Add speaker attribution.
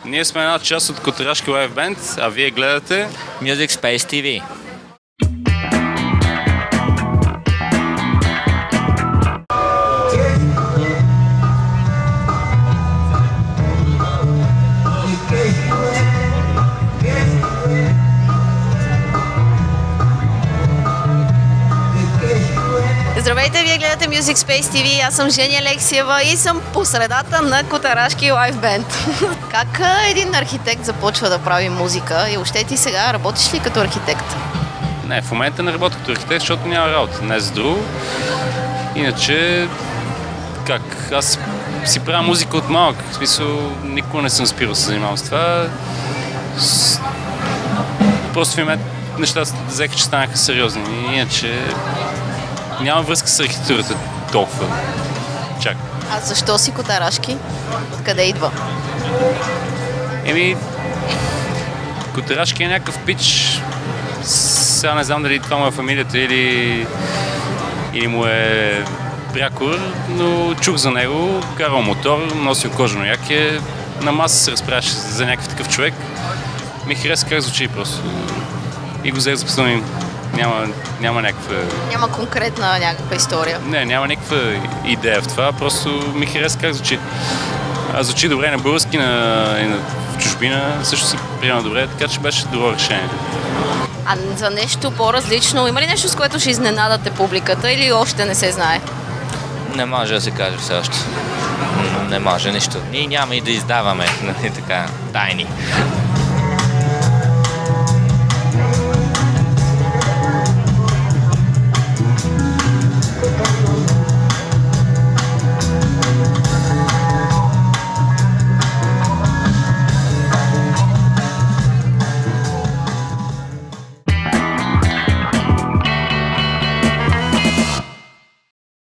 Speaker 1: Ние сме една част от Котарашки Лайв Бенд, а вие гледате
Speaker 2: Music Space TV.
Speaker 3: Здравейте, вие гледате Music Space TV, аз съм Жени Алексиева и съм по средата на Котарашки Лайв Бенд. Как един архитект започва да прави музика и още ти сега работиш ли като архитект?
Speaker 1: Не, в момента не работя като архитект, защото няма работа. Не за друго. Иначе, аз си правя музика от малък. В смисъл, никога не съм спирал да се занимавам с това. Просто в момента нещата взеха, че станаха сериозни. Иначе няма връзка с архитектурата толкова. Чак.
Speaker 3: А защо си Котарашки? Откъде идва?
Speaker 1: Котарашки е някакъв пич. Сега не знам дали това му е фамилията или му е прякор, но чух за него, карал мотор, носил кожено яке, на маса се разправяше за някакъв такъв човек. Ми хареса как звучи просто. И го взех за псевдоним. Няма някаква...
Speaker 3: Няма конкретна някаква история.
Speaker 1: Не, няма някаква идея в това, просто ми хареса как звучи. Звучи добре на български, в чужбина също се приема добре, така че беше добро решение.
Speaker 3: А за нещо по-различно, има ли нещо, с което ще изненадате публиката или още не се знае?
Speaker 2: Не може да се каже все още. Не може нищо. Ние няма и да издаваме така тайни.